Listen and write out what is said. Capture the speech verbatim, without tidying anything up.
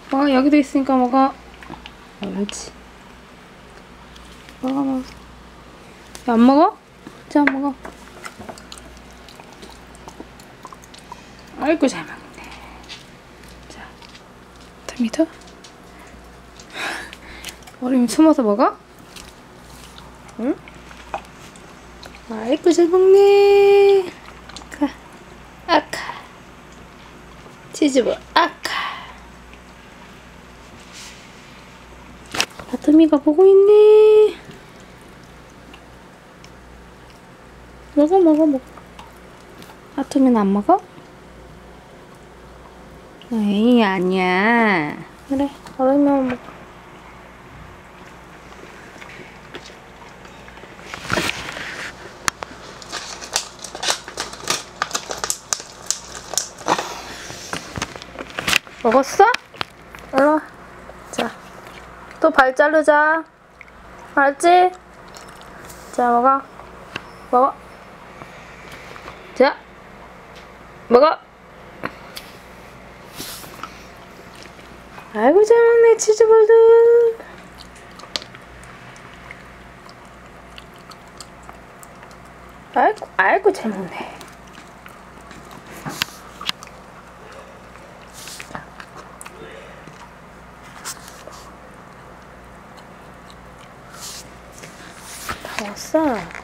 먹어. 여기도 있으니까 먹어. 옳지. 먹어 먹어. 야, 안 먹어? 자, 먹어. 아이고 잘 먹네. 자, 토미토. 얼음이 숨어서 먹어? 응? 아이고 잘 먹네. 가. 아카. 치즈볼 아카. 아토미가 보고 있네. 먹어 먹어 먹어. 아토미는 안 먹어? 에이 아니야. 그래 얼음이만 먹어. 먹었어? 일로와. 자, 또 발 자르자. 알았지? 자, 먹어. 먹어. 자, 먹어. 아이고 잘 먹네 치즈볼도. 아이고 아이고 잘 먹네. 다 먹었어.